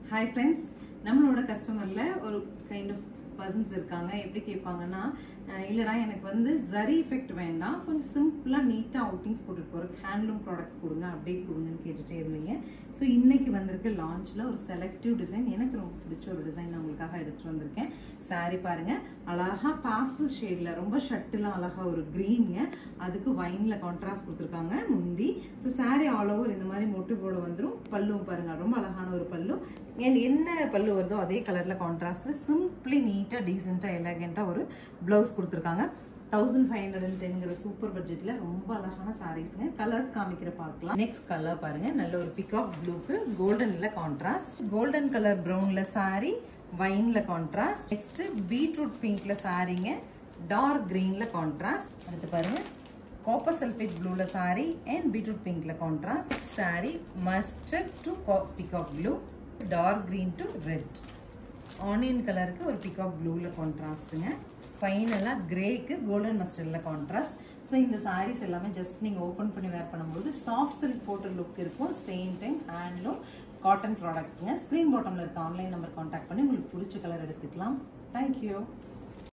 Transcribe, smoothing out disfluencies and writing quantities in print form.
Hi friends, நம்மளோட கஸ்டமர்ல ஒரு kind of persons இருக்காங்க. எப்படி கேட்பாங்கன்னா இல்லடா எனக்கு வந்து ஜரி எஃபெக்ட் வேண்டாம், கொஞ்சம் சிம்பிளா நீட்டா அவுட்டிங்ஸ் போட்டுட்டு போற ஹேண்ட்லூம் ப்ராடக்ட்ஸ் கொடுங்க, அப்டேட் கொடுங்கன்னு கேட்டுட்டே இருந்தீங்க. ஸோ இன்னைக்கு வந்திருக்க லான்ச்ல ஒரு செலக்டிவ் டிசைன், எனக்கு ரொம்ப பிடிச்ச ஒரு டிசைன் நான் உங்களுக்காக எடுத்துட்டு வந்திருக்கேன். சாரி பாருங்க, அழகா பாஸ்டல் ஷேட்ல ரொம்ப ஷர்ட்லாம் அழகா ஒரு கிரீன்ங்க, அதுக்கு வைன்ல கான்ட்ராஸ்ட் கொடுத்துருக்காங்க முந்தி. ஸோ சாரி ஆல் ஓவர் இந்த மாதிரி மோட்டிவோட வந்துடும். பல்லும் பாருங்க, ரொம்ப அழகான ஒரு பல்லு. என்ன பல்லு வருதோ அதே கலர்ல கான்ட்ராஸ்ட்ல சிம்பிளி நீட்டா டீசென்டா எலகென்ட்டா ஒரு பிளவுஸ் கொடுத்துருக்காங்க. 1510 சூப்பர் பட்ஜெட்ல ரொம்ப அழகான சாரீஸ்ங்க. கலர்ஸ் காமிக்கிற பார்க்கலாம். நெக்ஸ்ட் கலர் பாருங்க, நல்ல ஒரு பிகாக் ப்ளூக்கு கோல்டன்ல கான்ட்ராஸ்ட், கோல்டன் கலர் ப்ரௌன்ல சாரி, வைன்ல கான்ட்ராஸ்ட். நெக்ஸ்ட் பீட்ரூட் பிங்க்ல சாரிங்க, டார்க் கிரீன்ல கான்ட்ராஸ்ட். அடுத்து பாருங்க காப்பர் சல்ஃபேட் ப்ளூல சாரி அண்ட் பீட்ரூட் பிங்க்ல contrast. Sari mustard to peacock blue, dark green to red, onion கலருக்கு ஒரு பிகாக் ப்ளூல கான்ட்ராஸ்ட்டுங்க. ஃபைனலா கிரேக்கு கோல்டன் மஸ்டர்ட்ல கான்ட்ராஸ்ட். ஸோ இந்த சாரீஸ் எல்லாமே ஜஸ்ட் நீங்க ஓப்பன் பண்ணி வேர் பண்ணும்போது சாஃப்ட் சில்க் போட்ட லுக் இருக்கும். Same time handloom cotton ப்ராடக்ட்ஸுங்க. Screen பாட்டம்ல இருக்க ஆன்லைன் நம்பர் கான்டாக்ட் பண்ணி உங்களுக்கு பிடிச்ச கலர் எடுத்துக்கலாம். தேங்க்யூ.